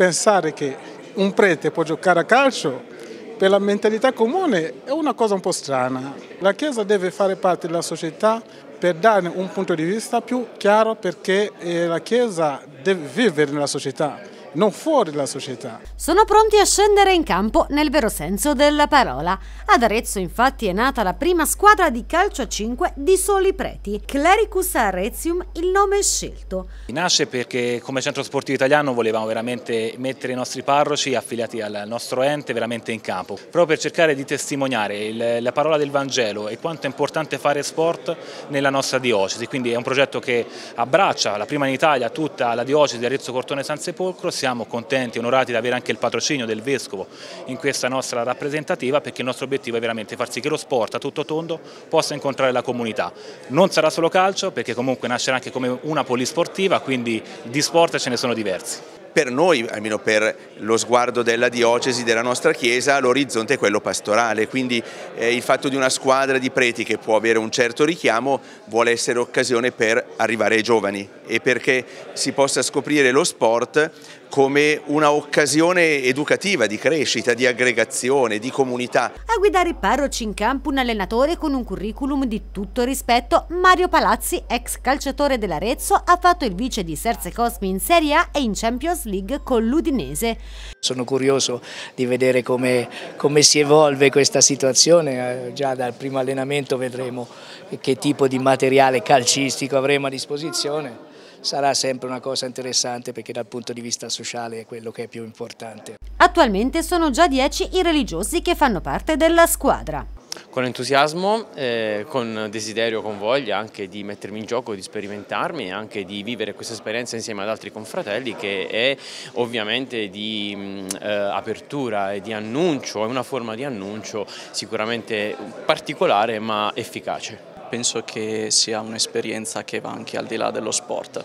pensare che un prete può giocare a calcio, per la mentalità comune è una cosa un po' strana. La Chiesa deve fare parte della società per dare un punto di vista più chiaro, perché la Chiesa deve vivere nella società, non fuori dalla società. Sono pronti a scendere in campo nel vero senso della parola. Ad Arezzo infatti è nata la prima squadra di calcio a 5 di soli preti, Clericus Arrezium il nome è scelto. Nasce perché come centro sportivo italiano volevamo veramente mettere i nostri parroci affiliati al nostro ente veramente in campo, proprio per cercare di testimoniare la parola del Vangelo e quanto è importante fare sport nella nostra diocesi. Quindi è un progetto che abbraccia la prima in Italia tutta la diocesi di Arezzo Cortona San Sepolcro. Siamo contenti e onorati di avere anche il patrocinio del Vescovo in questa nostra rappresentativa, perché il nostro obiettivo è veramente far sì che lo sport a tutto tondo possa incontrare la comunità. Non sarà solo calcio, perché comunque nascerà anche come una polisportiva, quindi di sport ce ne sono diversi. Per noi, almeno per lo sguardo della diocesi, della nostra Chiesa, l'orizzonte è quello pastorale, quindi il fatto di una squadra di preti che può avere un certo richiamo vuole essere occasione per arrivare ai giovani e perché si possa scoprire lo sport come una occasione educativa, di crescita, di aggregazione, di comunità. A guidare i parroci in campo un allenatore con un curriculum di tutto rispetto. Mario Palazzi, ex calciatore dell'Arezzo, ha fatto il vice di Serse Cosmi in Serie A e in Champions League con l'Udinese. Sono curioso di vedere come si evolve questa situazione, già dal primo allenamento vedremo che tipo di materiale calcistico avremo a disposizione. Sarà sempre una cosa interessante, perché dal punto di vista sociale è quello che è più importante. Attualmente sono già 10 i religiosi che fanno parte della squadra. Con entusiasmo, con desiderio, con voglia anche di mettermi in gioco, di sperimentarmi e anche di vivere questa esperienza insieme ad altri confratelli, che è ovviamente di apertura e di annuncio, è una forma di annuncio sicuramente particolare ma efficace. Penso che sia un'esperienza che va anche al di là dello sport,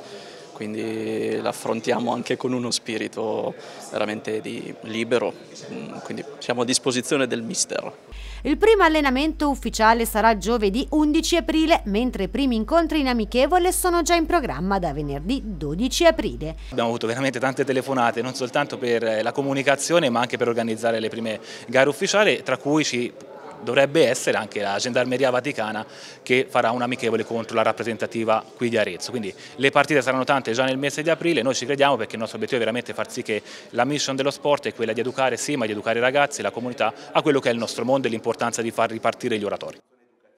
quindi l'affrontiamo anche con uno spirito veramente libero, quindi siamo a disposizione del mister. Il primo allenamento ufficiale sarà giovedì 11 aprile, mentre i primi incontri in amichevole sono già in programma da venerdì 12 aprile. Abbiamo avuto veramente tante telefonate, non soltanto per la comunicazione ma anche per organizzare le prime gare ufficiali, tra cui ci dovrebbe essere anche la Gendarmeria Vaticana, che farà un amichevole contro la rappresentativa qui di Arezzo. Quindi le partite saranno tante già nel mese di aprile. Noi ci crediamo, perché il nostro obiettivo è veramente far sì che la mission dello sport è quella di educare, sì, ma di educare i ragazzi, la comunità, a quello che è il nostro mondo e l'importanza di far ripartire gli oratori.